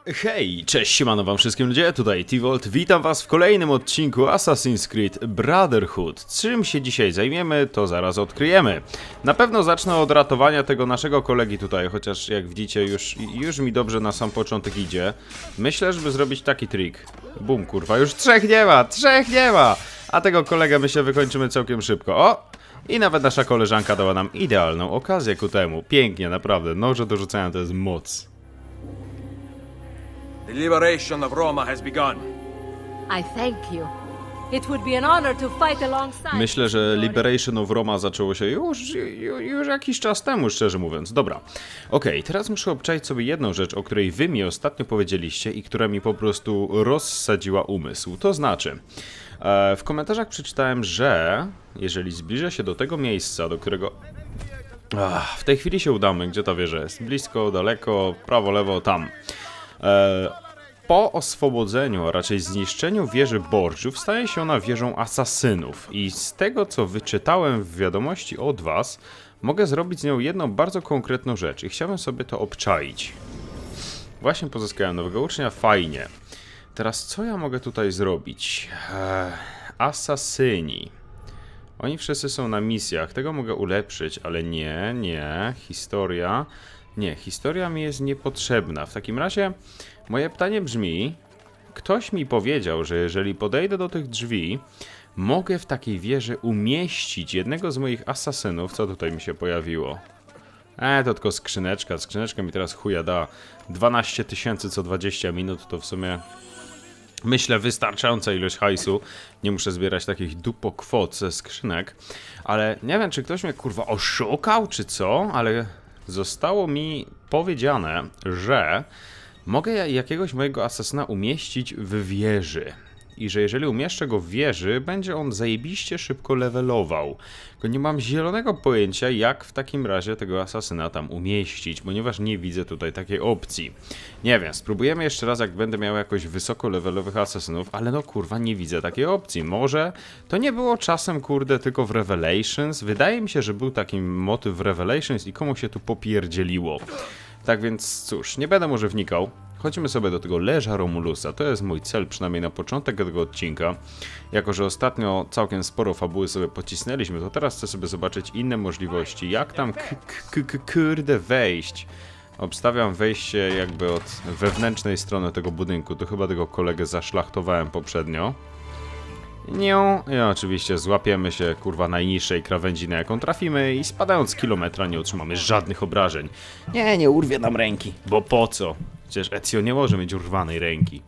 Hej, cześć, siemano wam wszystkim ludzie, tutaj T-Volt, witam was w kolejnym odcinku Assassin's Creed Brotherhood. Czym się dzisiaj zajmiemy, to zaraz odkryjemy. Na pewno zacznę od ratowania tego naszego kolegi tutaj, chociaż jak widzicie już mi dobrze na sam początek idzie. Myślę, żeby zrobić taki trik. Bum, kurwa, już trzech nie ma! A tego kolegę myślę wykończymy całkiem szybko. O! I nawet nasza koleżanka dała nam idealną okazję ku temu. Pięknie, naprawdę, noże do rzucania to jest moc. The liberation of Roma has begun. I thank you. It would be an honor to fight alongside. Myślę, że Liberation of Roma zaczęło się już jakiś czas temu, szczerze mówiąc. Dobra. Okej, teraz muszę obczaić sobie jedną rzecz, o której wy mi ostatnio powiedzieliście i która mi po prostu rozsadziła umysł. To znaczy, w komentarzach przeczytałem, że jeżeli zbliżę się do tego miejsca, do którego w tej chwili się udamy, gdzie ta wieża jest, blisko, daleko, prawo, lewo, tam. Po oswobodzeniu, a raczej zniszczeniu wieży Borgiów staje się ona wieżą asasynów i z tego co wyczytałem w wiadomości od was, mogę zrobić z nią jedną bardzo konkretną rzecz i chciałbym sobie to obczaić. Właśnie pozyskałem nowego ucznia, fajnie. Teraz co ja mogę tutaj zrobić? Asasyni. Oni wszyscy są na misjach, tego mogę ulepszyć, ale nie, historia... Nie, historia mi jest niepotrzebna. W takim razie moje pytanie brzmi, ktoś mi powiedział, że jeżeli podejdę do tych drzwi, mogę w takiej wieży umieścić jednego z moich asasynów. Co tutaj mi się pojawiło? To tylko skrzyneczka. Skrzyneczka mi teraz chuja da 12 000 co 20 minut, to w sumie myślę wystarczająca ilość hajsu. Nie muszę zbierać takich dupokwot ze skrzynek. Ale nie wiem, czy ktoś mnie kurwa oszukał, czy co, ale... Zostało mi powiedziane, że mogę jakiegoś mojego asasyna umieścić w wieży. I że jeżeli umieszczę go w wieży, będzie on zajebiście szybko levelował. Tylko nie mam zielonego pojęcia, jak w takim razie tego asasyna tam umieścić, ponieważ nie widzę tutaj takiej opcji. Nie wiem, spróbujemy jeszcze raz, jak będę miał jakoś wysoko levelowych asasynów, ale no kurwa, nie widzę takiej opcji. Może to nie było czasem, kurde, tylko w Revelations? Wydaje mi się, że był taki motyw w Revelations i komu się tu popierdzieliło. Tak więc, cóż, nie będę może wnikał. Chodźmy sobie do tego leża Romulusa, to jest mój cel, przynajmniej na początek tego odcinka. Jako że ostatnio całkiem sporo fabuły sobie pocisnęliśmy, to teraz chcę sobie zobaczyć inne możliwości. Jak tam kurde wejść? Obstawiam wejście jakby od wewnętrznej strony tego budynku, to chyba tego kolegę zaszlachtowałem poprzednio. I oczywiście złapiemy się kurwa najniższej krawędzi, na jaką trafimy i spadając z kilometra nie otrzymamy żadnych obrażeń. Nie urwie nam ręki, bo po co? Przecież Ezio nie może mieć urwanej ręki.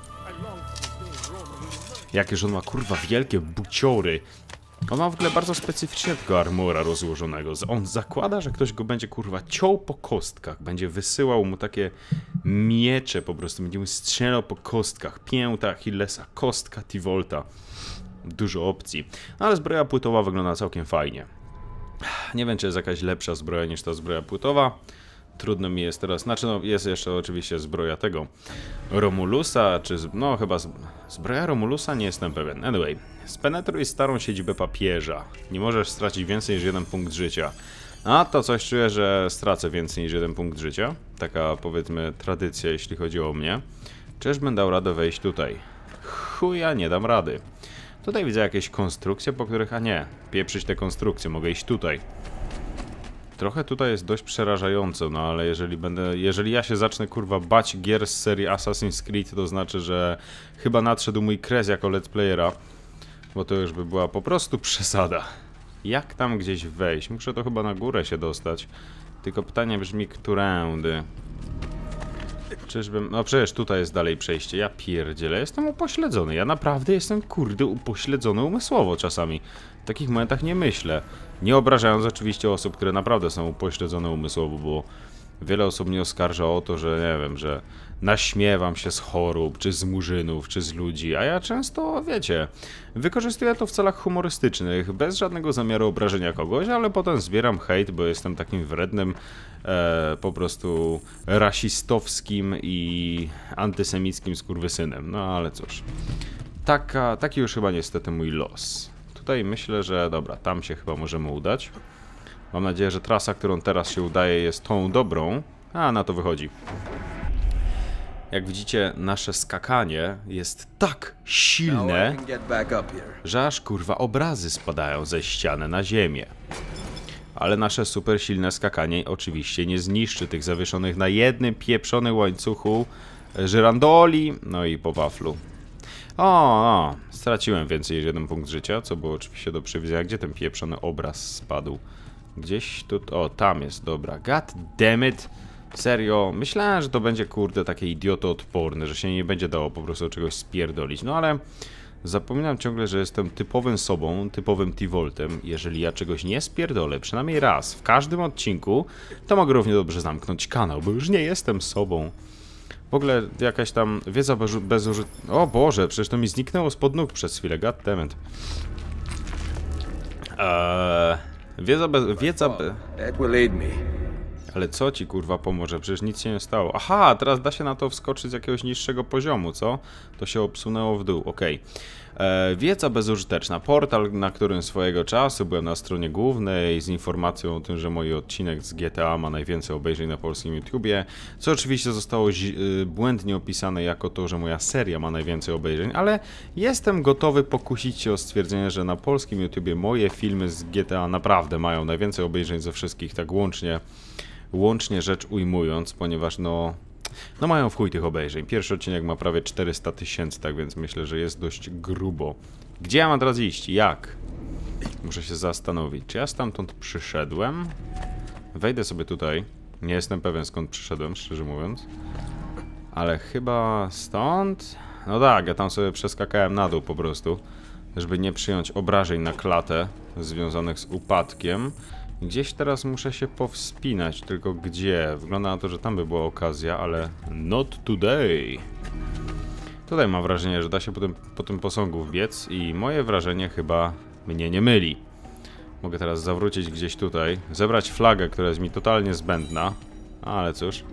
Jakież on ma kurwa wielkie buciory. On ma w ogóle bardzo specyficznie tego armora rozłożonego. On zakłada, że ktoś go będzie kurwa ciął po kostkach. Będzie wysyłał mu takie miecze po prostu. Będzie mu strzelał po kostkach. Pięta Achillesa, kostka T-Volta. Dużo opcji. No, ale zbroja płytowa wygląda całkiem fajnie. Nie wiem, czy jest jakaś lepsza zbroja niż ta zbroja płytowa. Trudno mi jest teraz, znaczy no jest jeszcze oczywiście zbroja tego Romulusa, czy no chyba zbroja Romulusa, nie jestem pewien. Anyway, spenetruj starą siedzibę papieża. Nie możesz stracić więcej niż 1 punkt życia. A to coś czuję, że stracę więcej niż 1 punkt życia. Taka powiedzmy tradycja, jeśli chodzi o mnie. Czyżbym dał radę wejść tutaj? Chuja, nie dam rady. Tutaj widzę jakieś konstrukcje, po których, a nie, pieprzyć te konstrukcje, mogę iść tutaj. Trochę tutaj jest dość przerażająco, no ale jeżeli ja się zacznę kurwa bać gier z serii Assassin's Creed, to znaczy, że chyba nadszedł mój kres jako let's playera, bo to już by była po prostu przesada. Jak tam gdzieś wejść? Muszę to chyba na górę się dostać. Tylko pytanie brzmi, którędy? Czyżbym... No przecież tutaj jest dalej przejście. Ja pierdzielę, jestem upośledzony. Ja naprawdę jestem kurde upośledzony umysłowo czasami. W takich momentach nie myślę. Nie obrażając oczywiście osób, które naprawdę są upośledzone umysłowo, bo wiele osób mnie oskarża o to, że nie wiem, że naśmiewam się z chorób, czy z murzynów, czy z ludzi, a ja często, wiecie, wykorzystuję to w celach humorystycznych, bez żadnego zamiaru obrażenia kogoś, ale potem zbieram hejt, bo jestem takim wrednym, po prostu rasistowskim i antysemickim skurwysynem. No ale cóż, taki już chyba niestety mój los. Tutaj myślę, że dobra, tam się chyba możemy udać. Mam nadzieję, że trasa, którą teraz się udaje, jest tą dobrą. A, na to wychodzi. Jak widzicie, nasze skakanie jest tak Now I silne, can get back up here. że aż kurwa obrazy spadają ze ściany na ziemię. Ale nasze super silne skakanie oczywiście nie zniszczy tych zawieszonych na jednym pieprzonym łańcuchu żyrandoli, no i po waflu. O, straciłem więcej niż 1 punkt życia, co było oczywiście do przewidzenia. Gdzie ten pieprzony obraz spadł? Gdzieś tu... O, tam jest, dobra. God damn it. Serio, myślałem, że to będzie, kurde, takie idiotoodporne, że się nie będzie dało po prostu czegoś spierdolić. No ale zapominam ciągle, że jestem typowym sobą, typowym T-Voltem. Jeżeli ja czegoś nie spierdolę, przynajmniej raz, w każdym odcinku, to mogę równie dobrze zamknąć kanał, bo już nie jestem sobą. W ogóle jakaś tam wiedza bezużyteczna... O Boże, przecież to mi zniknęło spod nóg przez chwilę, goddammit. That will aid me. Ale co ci kurwa pomoże? Przecież nic się nie stało. Aha, teraz da się na to wskoczyć z jakiegoś niższego poziomu, co? To się obsunęło w dół, okej. Wiedza bezużyteczna. Portal, na którym swojego czasu byłem na stronie głównej z informacją o tym, że mój odcinek z GTA ma najwięcej obejrzeń na polskim YouTubie, co oczywiście zostało błędnie opisane jako to, że moja seria ma najwięcej obejrzeń, ale jestem gotowy pokusić się o stwierdzenie, że na polskim YouTubie moje filmy z GTA naprawdę mają najwięcej obejrzeń ze wszystkich, tak łącznie rzecz ujmując, ponieważ no mają w chuj tych obejrzeń. Pierwszy odcinek ma prawie 400 000, tak więc myślę, że jest dość grubo. Gdzie ja mam teraz iść? Jak? Muszę się zastanowić. Czy ja stamtąd przyszedłem? Wejdę sobie tutaj. Nie jestem pewien, skąd przyszedłem, szczerze mówiąc. Ale chyba stąd? No tak, ja tam sobie przeskakałem na dół po prostu, żeby nie przyjąć obrażeń na klatę związanych z upadkiem. Gdzieś teraz muszę się powspinać, tylko gdzie? Wygląda na to, że tam by była okazja, ale not today. Tutaj mam wrażenie, że da się po tym posągu wbiec i moje wrażenie chyba mnie nie myli. Mogę teraz zawrócić gdzieś tutaj, zebrać flagę, która jest mi totalnie zbędna, ale cóż.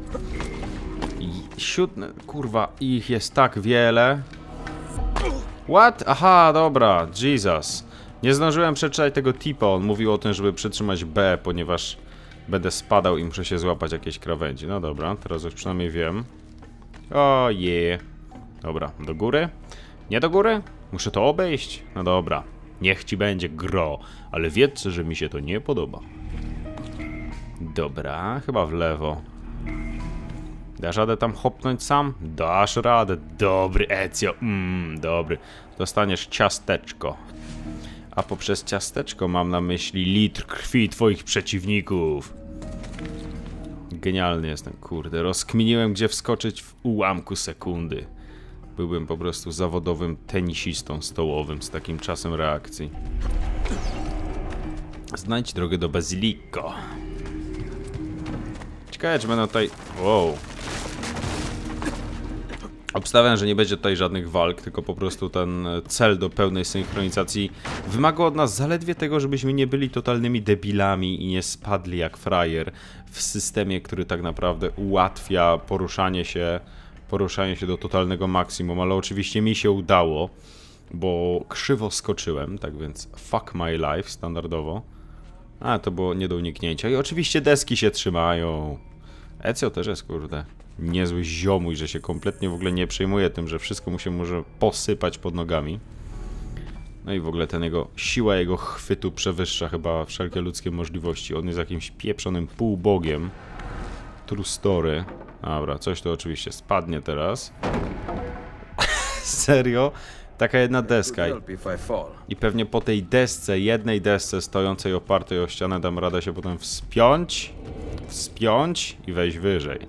Kurwa, ich jest tak wiele. What? Aha, dobra, Jesus. Nie zdążyłem przeczytać tego tipa, on mówił o tym, żeby przytrzymać B, ponieważ będę spadał i muszę się złapać jakieś krawędzi. No dobra, teraz już przynajmniej wiem. O yeah. Dobra, do góry? Nie do góry? Muszę to obejść? No dobra, niech ci będzie gro, ale wiedz, że mi się to nie podoba. Dobra, chyba w lewo. Dasz radę tam hopnąć sam? Dasz radę. Dobry, Ezio. Dobry. Dostaniesz ciasteczko. A poprzez ciasteczko mam na myśli litr krwi twoich przeciwników. Genialny jestem, kurde. Rozkminiłem, gdzie wskoczyć w ułamku sekundy. Byłbym po prostu zawodowym tenisistą stołowym z takim czasem reakcji. Znajdź drogę do Baziliko. Ciekawe, czy będą tutaj... Wow. Obstawiam, że nie będzie tutaj żadnych walk, tylko po prostu ten cel do pełnej synchronizacji wymaga od nas zaledwie tego, żebyśmy nie byli totalnymi debilami i nie spadli jak frajer w systemie, który tak naprawdę ułatwia poruszanie się do totalnego maksimum, ale oczywiście mi się udało, bo krzywo skoczyłem, tak więc fuck my life standardowo. A, to było nie do uniknięcia i oczywiście deski się trzymają. Ezio też jest, kurde, niezły ziomuj, że się kompletnie w ogóle nie przejmuje tym, że wszystko mu się może posypać pod nogami. No i w ogóle siła jego chwytu przewyższa chyba wszelkie ludzkie możliwości. On jest jakimś pieprzonym półbogiem. True story. Dobra, coś tu oczywiście spadnie teraz. Serio? Taka jedna deska. I pewnie po tej jednej desce stojącej opartej o ścianę dam radę się potem wspiąć i wejść wyżej.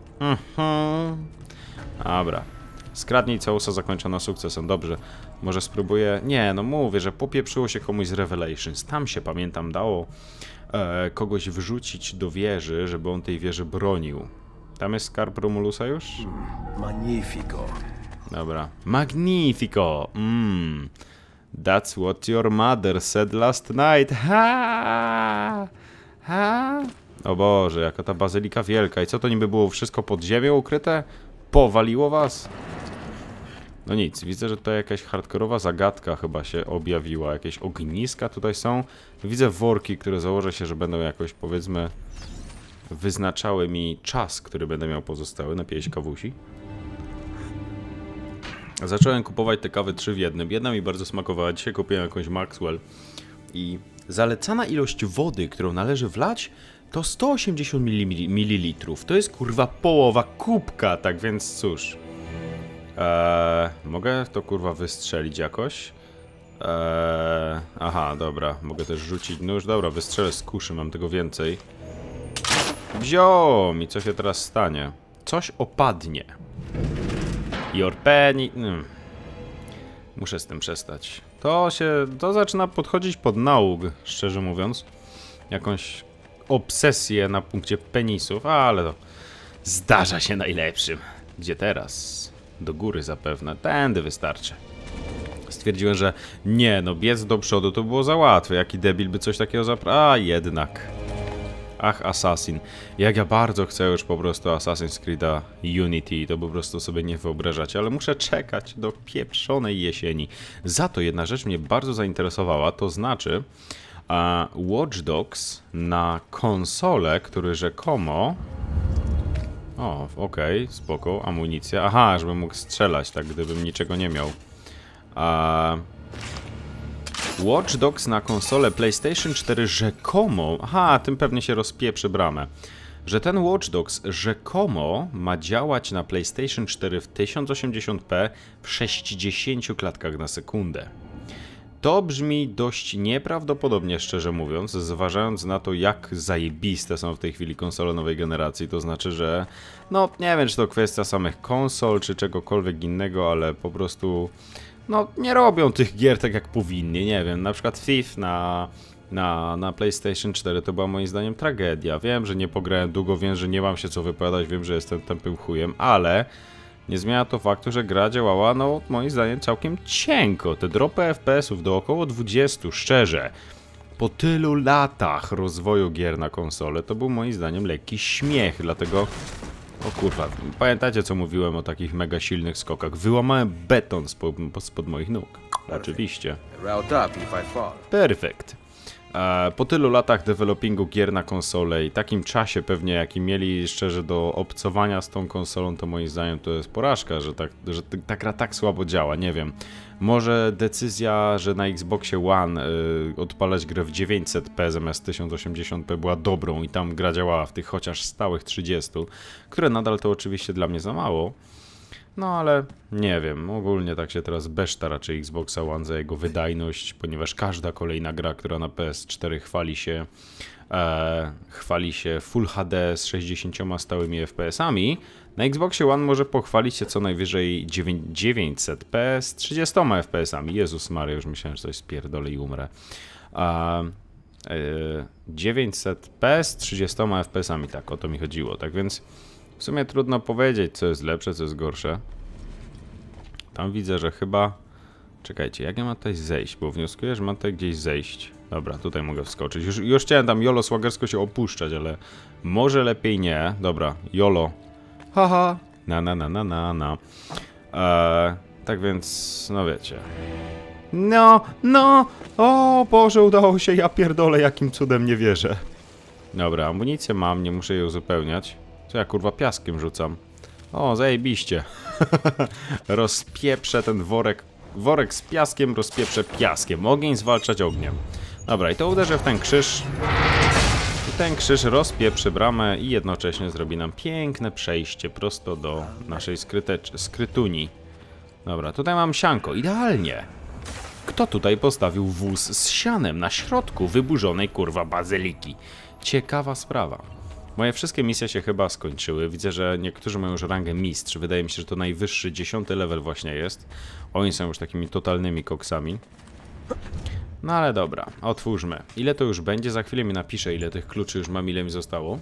Dobra. Skradnij całusa zakończona sukcesem. Dobrze. Może spróbuję... Nie, no mówię, że popieprzyło się komuś z Revelations. Tam się, pamiętam, dało kogoś wrzucić do wieży, żeby on tej wieży bronił. Tam jest skarb Romulusa już? Magnifico. Dobra. Magnifico! That's what your mother said last night. Ha! Ha! O Boże, jaka ta bazylika wielka. I co to niby było? Wszystko pod ziemią ukryte? Powaliło was? No nic, widzę, że tutaj jakaś hardkorowa zagadka chyba się objawiła. Jakieś ogniska tutaj są. Widzę worki, które założę się, że będą jakoś, powiedzmy, wyznaczały mi czas, który będę miał pozostały. Napiję się kawusi. Zacząłem kupować te kawy 3 w jednym. Jedna mi bardzo smakowała, dzisiaj kupiłem jakąś Maxwell. I zalecana ilość wody, którą należy wlać, to 180 ml. To jest kurwa połowa kubka, tak więc cóż. Mogę to kurwa wystrzelić jakoś? Aha, dobra, mogę też rzucić nóż. Dobra, wystrzelę z kuszy, mam tego więcej. Bziom! I co się teraz stanie? Coś opadnie. Your penny... Muszę z tym przestać. To zaczyna podchodzić pod nauk, szczerze mówiąc. Jakąś obsesję na punkcie penisów, ale to zdarza się najlepszym. Gdzie teraz? Do góry zapewne. Tędy wystarczy. Stwierdziłem, że nie, no biec do przodu to było za łatwe. Jaki debil by coś takiego A jednak. Ach, Assassin. Jak ja bardzo chcę już po prostu Assassin's Creed'a Unity, to po prostu sobie nie wyobrażacie, ale muszę czekać do pieprzonej jesieni. Za to jedna rzecz mnie bardzo zainteresowała, to znaczy Watch Dogs na konsolę, który rzekomo... O, okej, spoko, amunicja. Aha, żebym mógł strzelać, tak, gdybym niczego nie miał. Watch Dogs na konsolę PlayStation 4 rzekomo... Aha, tym pewnie się rozpieprzy bramę. Że ten Watch Dogs rzekomo ma działać na PlayStation 4 w 1080p w 60 klatkach na sekundę. To brzmi dość nieprawdopodobnie, szczerze mówiąc, zważając na to, jak zajebiste są w tej chwili konsole nowej generacji. To znaczy, że no nie wiem, czy to kwestia samych konsol, czy czegokolwiek innego, ale po prostu no nie robią tych gier tak jak powinni, nie wiem, na przykład Thief na PlayStation 4 to była moim zdaniem tragedia. Wiem, że nie pograłem długo, wiem, że nie mam się co wypowiadać, wiem, że jestem tępym chujem, ale nie zmienia to faktu, że gra działała, no moim zdaniem całkiem cienko. Te dropy FPS-ów do około 20, szczerze. Po tylu latach rozwoju gier na konsolę to był moim zdaniem lekki śmiech, dlatego... O kurwa, pamiętacie co mówiłem o takich mega silnych skokach? Wyłamałem beton spod moich nóg. Oczywiście. Perfekt. Po tylu latach developingu gier na konsolę i takim czasie pewnie jaki mieli szczerze do obcowania z tą konsolą, to moim zdaniem to jest porażka, że ta gra tak słabo działa, nie wiem. Może decyzja, że na Xboxie One odpalać grę w 900p zamiast 1080p była dobrą i tam gra działała w tych chociaż stałych 30, które nadal to oczywiście dla mnie za mało. No ale nie wiem, ogólnie tak się teraz beszta raczej Xboxa One za jego wydajność, ponieważ każda kolejna gra, która na PS4 chwali się Full HD z 60 stałymi FPS-ami, na Xboxie One może pochwalić się co najwyżej 900p z 30 FPS-ami. Jezus Maria, już myślałem, że coś spierdolę i umrę. 900p z 30 FPS-ami, tak, o to mi chodziło, tak więc w sumie trudno powiedzieć, co jest lepsze, co jest gorsze. Tam widzę, że chyba... Czekajcie, jak ja mam tutaj zejść? Bo wnioskuję, że mam tutaj gdzieś zejść. Dobra, tutaj mogę wskoczyć. Już chciałem tam jolo słagersko się opuszczać, ale może lepiej nie. Dobra, jolo. Haha. Na. Tak więc, no wiecie. No. O Boże, udało się, ja pierdolę, jakim cudem nie wierzę. Dobra, amunicję mam, nie muszę jej uzupełniać. Co ja kurwa piaskiem rzucam? O, zajebiście. Rozpieprzę ten worek z piaskiem, rozpieprzę piaskiem. Ogień zwalczać ogniem. Dobra, i to uderzę w ten krzyż. I ten krzyż rozpieprzy bramę i jednocześnie zrobi nam piękne przejście prosto do naszej skrytuni. Dobra, tutaj mam sianko. Idealnie. Kto tutaj postawił wóz z sianem na środku wyburzonej kurwa bazyliki? Ciekawa sprawa. Moje wszystkie misje się chyba skończyły. Widzę, że niektórzy mają już rangę mistrz. Wydaje mi się, że to najwyższy 10 level właśnie jest. Oni są już takimi totalnymi koksami. No ale dobra, otwórzmy. Ile to już będzie? Za chwilę mi napiszę, ile tych kluczy już mam, ile mi zostało.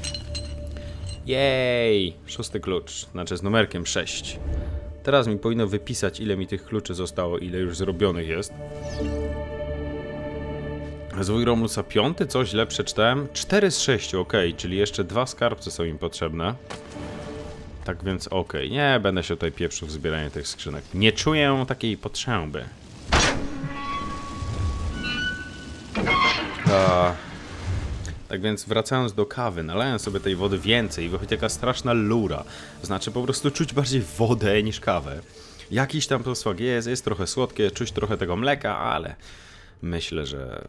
Jej! 6 klucz, znaczy z numerkiem 6. Teraz mi powinno wypisać, ile mi tych kluczy zostało, ile już zrobionych jest. Zwój Romulusa 5, coś źle przeczytałem. 4 z 6, ok, czyli jeszcze 2 skarbce są im potrzebne. Tak więc ok, nie będę się tutaj pieprzył w zbieraniu tych skrzynek. Nie czuję takiej potrzeby. Tak więc wracając do kawy, nalałem sobie tej wody więcej i wychodzi taka straszna lura. Znaczy po prostu czuć bardziej wodę niż kawę. Jakiś tam posmak jest trochę słodkie, czuć trochę tego mleka, ale myślę, że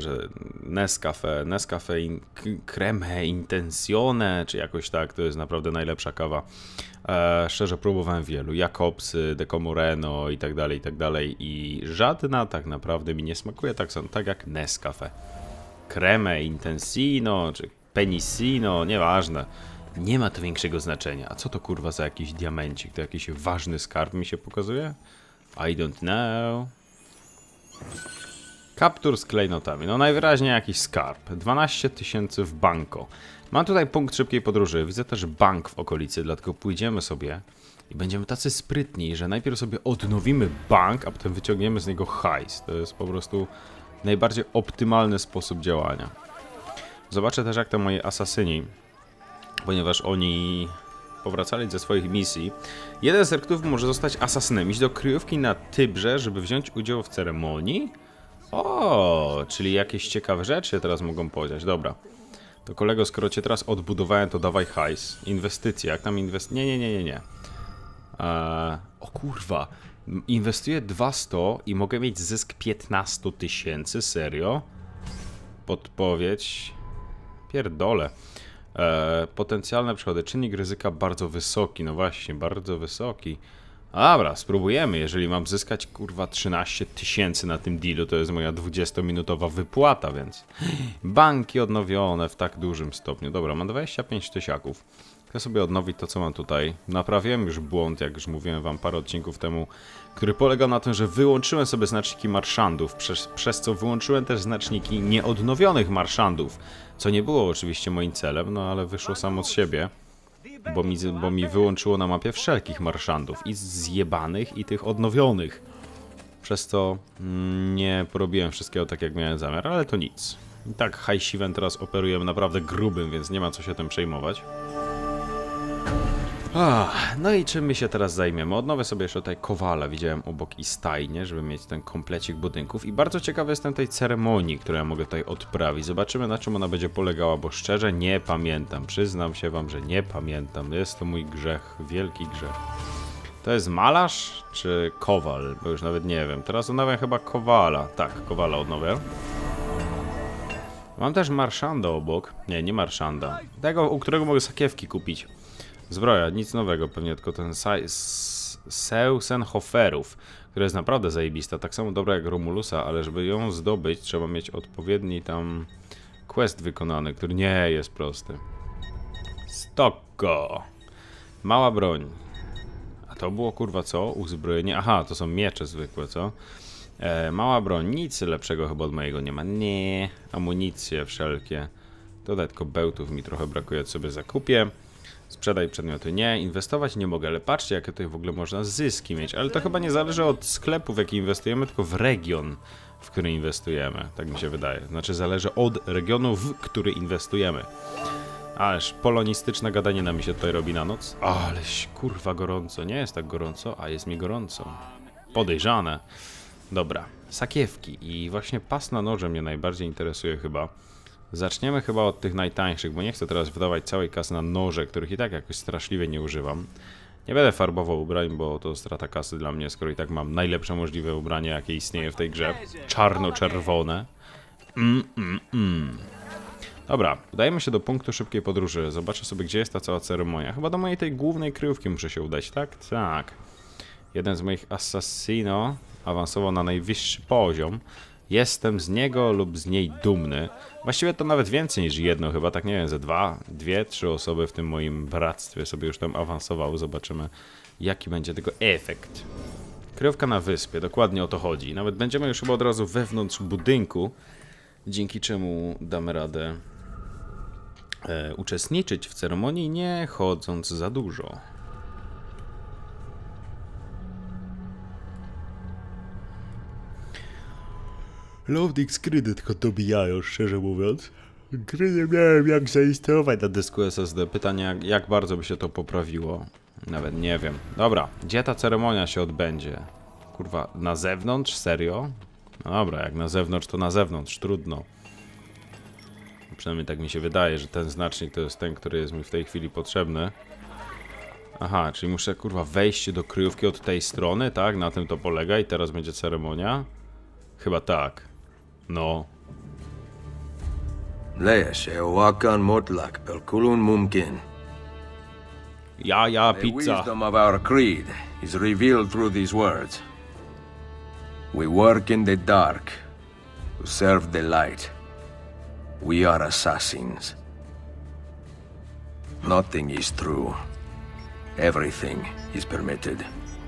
Nescafe Creme Intenzione, czy jakoś tak, to jest naprawdę najlepsza kawa. Szczerze próbowałem wielu, Jakobsy, Decomoreno i tak dalej i żadna tak naprawdę mi nie smakuje tak jak Nescafe. Creme Intensino, czy Penissino, nieważne. Nie ma to większego znaczenia. A co to kurwa za jakiś diamencik? To jakiś ważny skarb mi się pokazuje? I don't know. Kaptur z klejnotami. No najwyraźniej jakiś skarb. 12 000 w banko. Mam tutaj punkt szybkiej podróży. Widzę też bank w okolicy, dlatego pójdziemy sobie i będziemy tacy sprytni, że najpierw sobie odnowimy bank, a potem wyciągniemy z niego hajs. To jest po prostu najbardziej optymalny sposób działania. Zobaczę też jak to moi asasyni, ponieważ oni powracali ze swoich misji. Jeden z rekrutów może zostać asasynem, iść do kryjówki na Tybrze, żeby wziąć udział w ceremonii. O, czyli jakieś ciekawe rzeczy teraz mogą powiedzieć. Dobra. To kolego, skoro cię teraz odbudowałem, to dawaj hajs. Inwestycje, jak tam Nie. O kurwa. Inwestuję 200 i mogę mieć zysk 15 000, serio? Podpowiedź. Pierdolę. Potencjalne przychody. Czynnik ryzyka bardzo wysoki. No właśnie, bardzo wysoki. Dobra, spróbujemy. Jeżeli mam zyskać kurwa 13 000 na tym dealu, to jest moja 20-minutowa wypłata, więc banki odnowione w tak dużym stopniu. Dobra, mam 25 tysiaków. Chcę sobie odnowić to, co mam tutaj. Naprawiłem już błąd, jak już mówiłem wam parę odcinków temu, który polegał na tym, że wyłączyłem sobie znaczniki marszandów, przez co wyłączyłem też znaczniki nieodnowionych marszandów, co nie było oczywiście moim celem, no ale wyszło samo z siebie. Bo mi wyłączyło na mapie wszelkich marszandów, i zjebanych, i tych odnowionych. Przez co nie porobiłem wszystkiego tak, jak miałem zamiar, ale to nic. I tak hajsiwem teraz operujemy naprawdę grubym, więc nie ma co się tym przejmować. No i czym my się teraz zajmiemy? Odnowię sobie jeszcze tutaj kowala, widziałem obok i stajnie, żeby mieć ten komplecik budynków. I bardzo ciekawy jestem tej ceremonii, którą ja mogę tutaj odprawić. Zobaczymy, na czym ona będzie polegała, bo szczerze nie pamiętam. Przyznam się wam, że nie pamiętam. Jest to mój grzech, wielki grzech. To jest malarz czy kowal? Bo już nawet nie wiem. Teraz odnawiam chyba kowala. Tak, kowala odnowię. Mam też marszanda obok. Nie marszanda. Tego, u którego mogę sakiewki kupić. Zbroja, nic nowego, pewnie tylko ten Seusenhoferów, która jest naprawdę zajebista, tak samo dobra jak Romulusa, ale żeby ją zdobyć, trzeba mieć odpowiedni tam quest wykonany, który nie jest prosty. Stoko. Mała broń. A to było kurwa co? Uzbrojenie? Aha, to są miecze zwykłe, co? Mała broń, nic lepszego chyba od mojego nie ma. Nie, amunicje wszelkie. Tutaj tylko bełtów mi trochę brakuje, sobie zakupię. Sprzedaj przedmioty. Nie, inwestować nie mogę, ale patrzcie, jakie tutaj w ogóle można zyski mieć. Ale to chyba nie zależy od sklepu, w jaki inwestujemy, tylko w region, w który inwestujemy. Tak mi się wydaje. Znaczy zależy od regionu, w który inwestujemy. Ależ polonistyczne gadanina mi się tutaj robi na noc. Ależ kurwa gorąco. Nie jest tak gorąco, a jest mi gorąco. Podejrzane. Dobra, sakiewki. I właśnie pas na noże mnie najbardziej interesuje chyba. Zaczniemy chyba od tych najtańszych, bo nie chcę teraz wydawać całej kasy na noże, których i tak jakoś straszliwie nie używam. Nie będę farbował ubrań, bo to strata kasy dla mnie, skoro i tak mam najlepsze możliwe ubranie, jakie istnieje w tej grze. Czarno-czerwone. Dobra, udajemy się do punktu szybkiej podróży. Zobaczę sobie, gdzie jest ta cała ceremonia. Chyba do mojej tej głównej kryjówki muszę się udać, tak? Tak. Jeden z moich assassino awansował na najwyższy poziom. Jestem z niego lub z niej dumny. Właściwie to nawet więcej niż jedno, chyba tak nie wiem, ze dwie, trzy osoby w tym moim bractwie sobie już tam awansowały. Zobaczymy, jaki będzie tego efekt. Kryjówka na wyspie, dokładnie o to chodzi. Nawet będziemy już chyba od razu wewnątrz budynku, dzięki czemu damy radę uczestniczyć w ceremonii, nie chodząc za dużo. Loading screeny tylko dobijają, szczerze mówiąc. Gry nie miałem jak zainstalować na dysku SSD. Pytanie, jak bardzo by się to poprawiło. Nawet nie wiem. Dobra, gdzie ta ceremonia się odbędzie? Kurwa, na zewnątrz? Serio? No dobra, jak na zewnątrz, to na zewnątrz. Trudno. Przynajmniej tak mi się wydaje, że ten znacznik to jest ten, który jest mi w tej chwili potrzebny. Aha, czyli muszę kurwa wejść do kryjówki od tej strony, tak? Na tym to polega i teraz będzie ceremonia? Chyba tak. No. Lees Eowakan Motlak Pelkulun Mumkin. Ja, The pizza. wisdom of our creed is revealed through these words. We work in the dark to serve the light. We are assassins. Nothing is true. Everything is permitted.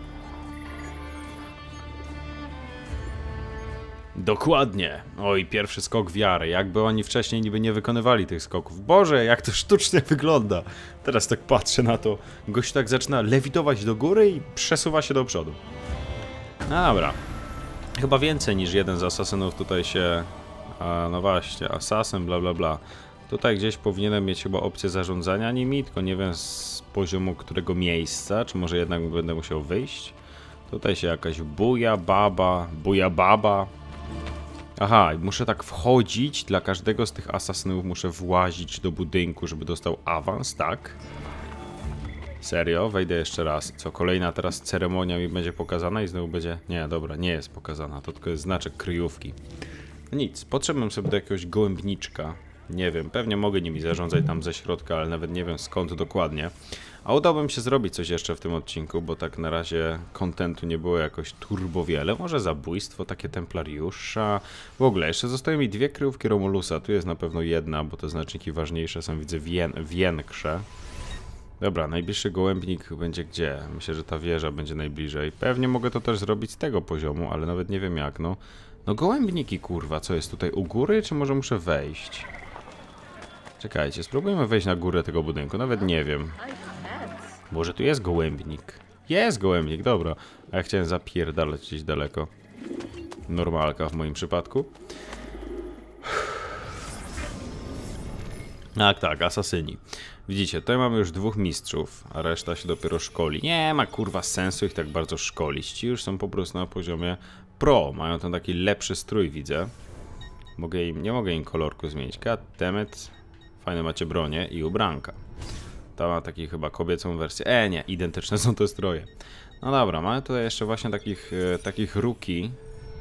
Dokładnie. Oj, pierwszy skok wiary. Jakby oni wcześniej niby nie wykonywali tych skoków. Boże, jak to sztucznie wygląda. Teraz tak patrzę na to. Gość tak zaczyna lewitować do góry i przesuwa się do przodu. No dobra. Chyba więcej niż jeden z asasynów tutaj się... no właśnie, asasyn, bla bla bla. Tutaj gdzieś powinienem mieć chyba opcję zarządzania nimi, tylko nie wiem z poziomu którego miejsca, czy może jednak będę musiał wyjść. Tutaj się jakaś buja baba. Aha, muszę tak wchodzić, dla każdego z tych asasynów muszę włazić do budynku, żeby dostał awans, tak? Serio? Wejdę jeszcze raz. Co, kolejna teraz ceremonia mi będzie pokazana i znowu będzie... Nie, dobra, nie jest pokazana, to tylko jest znaczek kryjówki. Nic, potrzebujemy sobie do jakiegoś gołębniczka. Nie wiem, pewnie mogę nimi zarządzać tam ze środka, ale nawet nie wiem skąd dokładnie. A udałoby mi się zrobić coś jeszcze w tym odcinku, bo tak na razie kontentu nie było jakoś turbo wiele. Może zabójstwo, takie templariusza. W ogóle jeszcze zostały mi dwie kryjówki Romulusa. Tu jest na pewno jedna, bo te znaczniki ważniejsze są, widzę, większe. Dobra, najbliższy gołębnik będzie gdzie? Myślę, że ta wieża będzie najbliżej. Pewnie mogę to też zrobić z tego poziomu, ale nawet nie wiem jak, no. No gołębniki, kurwa, co jest tutaj u góry, czy może muszę wejść? Czekajcie, spróbujmy wejść na górę tego budynku, nawet nie wiem. Może tu jest gołębnik? Jest gołębnik, dobra. A ja chciałem zapierdalać gdzieś daleko. Normalka w moim przypadku. Tak, asasyni. Widzicie, tutaj mamy już dwóch mistrzów, a reszta się dopiero szkoli. Nie ma kurwa sensu ich tak bardzo szkolić. Ci już są po prostu na poziomie pro. Mają ten taki lepszy strój, widzę. Nie mogę im kolorku zmienić. Goddammit. Fajne macie bronie i ubranka. Ta ma taki chyba kobiecą wersję. Nie, identyczne są te stroje. No dobra, mamy tutaj jeszcze właśnie takich rookie.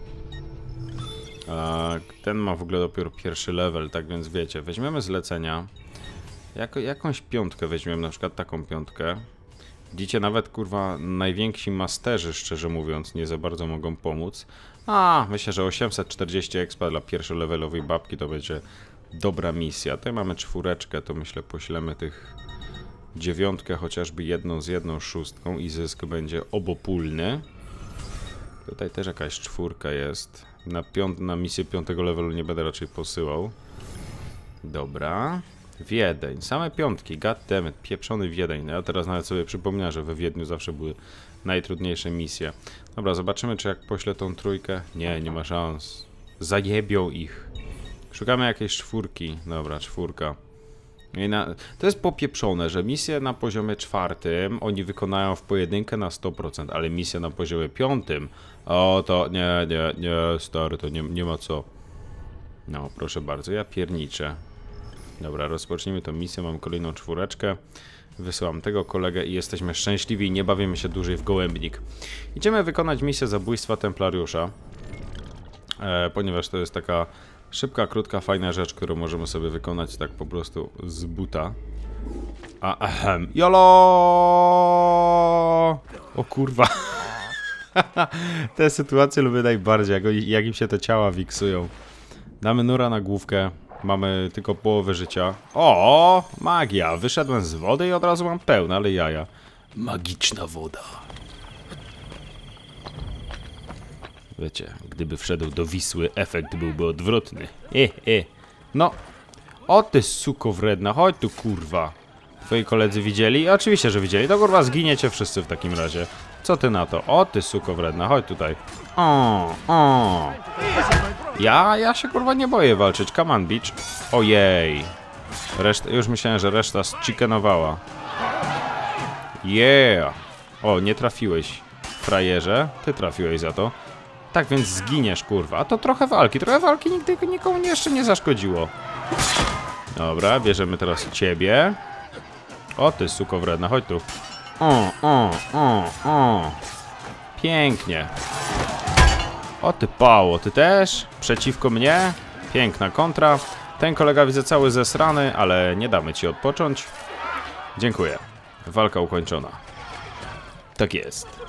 Ten ma w ogóle dopiero pierwszy level, tak więc wiecie, weźmiemy zlecenia. Jakąś piątkę weźmiemy, na przykład taką piątkę. Widzicie, nawet kurwa najwięksi masterzy, szczerze mówiąc, nie za bardzo mogą pomóc. Myślę, że 840 expa dla pierwszolevelowej babki to będzie dobra misja. Tutaj mamy czwóreczkę, to myślę poślemy tych dziewiątkę, chociażby jedną z jedną szóstką i zysk będzie obopólny. Tutaj też jakaś czwórka jest. Na misję 5. levelu nie będę raczej posyłał. Dobra. Wiedeń. Same piątki. Goddammit. Pieprzony Wiedeń. No ja teraz nawet sobie przypomniałem, że we Wiedniu zawsze były najtrudniejsze misje. Dobra, zobaczymy, czy jak poślę tą trójkę... Nie ma szans. Zajebią ich. Szukamy jakiejś czwórki. Dobra, czwórka. To jest popieprzone, że misje na poziomie 4 oni wykonają w pojedynkę na 100%, ale misje na poziomie 5 to nie, stary, to nie ma co. No, proszę bardzo, ja pierniczę. Dobra, rozpocznijmy tę misję, mam kolejną czwóreczkę. Wysyłam tego kolegę i jesteśmy szczęśliwi i nie bawimy się dłużej w gołębnik. Idziemy wykonać misję zabójstwa templariusza. Ponieważ to jest taka szybka, krótka, fajna rzecz, którą możemy sobie wykonać tak po prostu z buta. YOLO! O kurwa. Te sytuacje lubię najbardziej, jak im się te ciała wiksują. Damy nura na główkę. Mamy tylko połowę życia. O, magia. Wyszedłem z wody i od razu mam pełne, ale jaja. Magiczna woda. Wiecie, gdyby wszedł do Wisły, efekt byłby odwrotny. No. O ty suko wredna, chodź tu kurwa. Twoi koledzy widzieli? Oczywiście, że widzieli. To kurwa zginiecie wszyscy w takim razie. Co ty na to? O ty suko wredna, chodź tutaj. Ja się kurwa nie boję walczyć. Come on, bitch. Ojej. Już myślałem, że reszta zchickenowała. Yeah. O, nie trafiłeś, frajerze. Ty trafiłeś za to. Tak więc zginiesz, kurwa. A to trochę walki nigdy nikomu jeszcze nie zaszkodziło. Dobra, bierzemy teraz ciebie. O ty suko wredna, chodź tu. Pięknie. O ty pało, ty też? Przeciwko mnie? Piękna kontra. Ten kolega widzę cały zesrany, ale nie damy ci odpocząć. Dziękuję. Walka ukończona. Tak jest.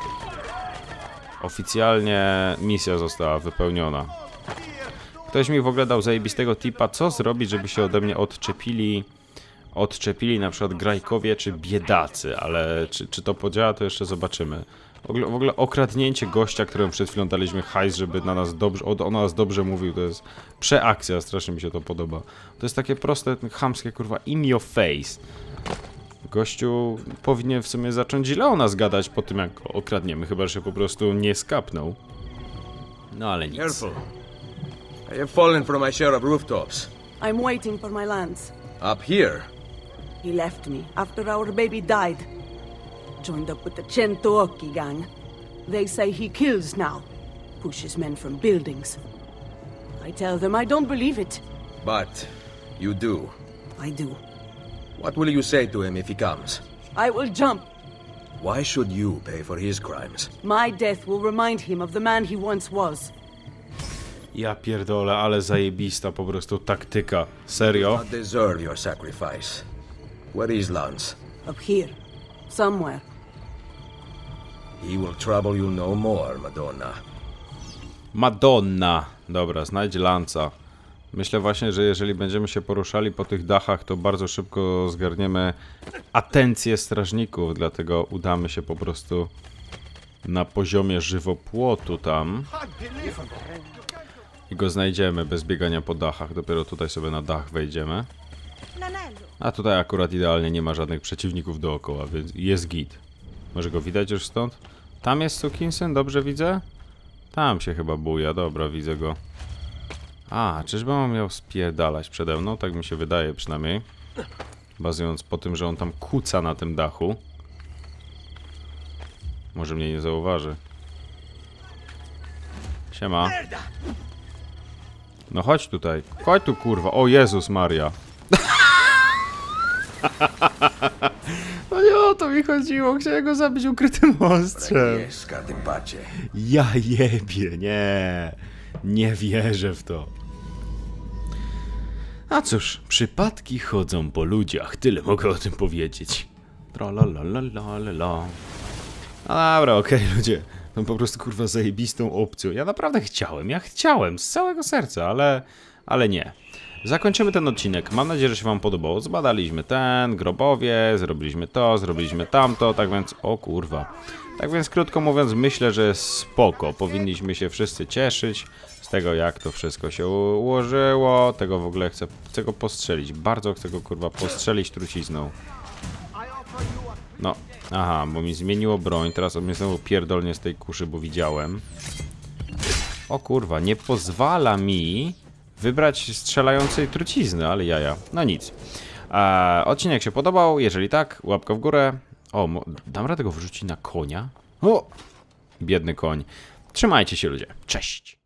Oficjalnie misja została wypełniona. Ktoś mi w ogóle dał zajebistego tipa, co zrobić, żeby się ode mnie odczepili na przykład grajkowie czy biedacy, ale czy to podziała, to jeszcze zobaczymy. W ogóle okradnięcie gościa, któremu przed chwilą daliśmy hajs, żeby na nas dobrze, o nas dobrze mówił, to jest przeakcja, strasznie mi się to podoba. To jest takie proste, chamskie, kurwa, in your face. Gościu powinien w sumie zacząć źle o nas gadać po tym, jak go okradniemy, chyba że się po prostu nie skapnął. No ale nic. Careful. I have fallen from my share of rooftops. I'm waiting for my lance. Up here. He left me after our baby died. Joined up with the Chentuoki gang. They say he kills now. Pushes men from buildings. I tell them I don't believe it. But you do. I do. What will you say to him if he comes? I will jump. Why should you pay for his crimes? My death will remind him of the man he once was. Ja pierdolę, ale zajebista po prostu taktyka. Serio? Not deserve your sacrifice. Where is Lance? Up here. Somewhere. He will trouble you no more, Madonna. Madonna. Dobra, znajdź lanca. Myślę właśnie, że jeżeli będziemy się poruszali po tych dachach, to bardzo szybko zgarniemy atencję strażników, dlatego udamy się po prostu na poziomie żywopłotu tam i go znajdziemy bez biegania po dachach. Dopiero tutaj sobie na dach wejdziemy. A tutaj akurat idealnie nie ma żadnych przeciwników dookoła, więc jest git. Może go widać już stąd? Tam jest sukinsyn, dobrze widzę? Tam się chyba buja, dobra, widzę go. A, czyżby on miał spierdalać przede mną? Tak mi się wydaje przynajmniej. Bazując po tym, że on tam kuca na tym dachu. Może mnie nie zauważy. Siema. No chodź tutaj. Chodź tu, kurwa. O Jezus Maria. No nie o to mi chodziło. Chciałem go zabić ukrytym ostrzem. Yes, Cartempacie. Ja jebie, nie. Nie wierzę w to. A cóż, przypadki chodzą po ludziach. Tyle mogę o tym powiedzieć. Tralalalala. No dobra, okej, ludzie. To po prostu kurwa zajebistą opcją. Ja naprawdę chciałem z całego serca, ale nie. Zakończymy ten odcinek. Mam nadzieję, że się wam podobało. Zbadaliśmy ten, grobowie, zrobiliśmy to, zrobiliśmy tamto, tak więc... O kurwa. Tak więc krótko mówiąc, myślę, że jest spoko. Powinniśmy się wszyscy cieszyć z tego, jak to wszystko się ułożyło. Tego w ogóle chcę go postrzelić. Bardzo chcę go kurwa postrzelić trucizną. No, aha, bo mi zmieniło broń. Teraz on mnie znowu pierdolnie z tej kuszy, bo widziałem. O kurwa, nie pozwala mi wybrać strzelającej trucizny, ale jaja. No nic. Odcinek się podobał? Jeżeli tak, łapka w górę. O, dam radę go wrzucić na konia? O! Biedny koń. Trzymajcie się, ludzie. Cześć!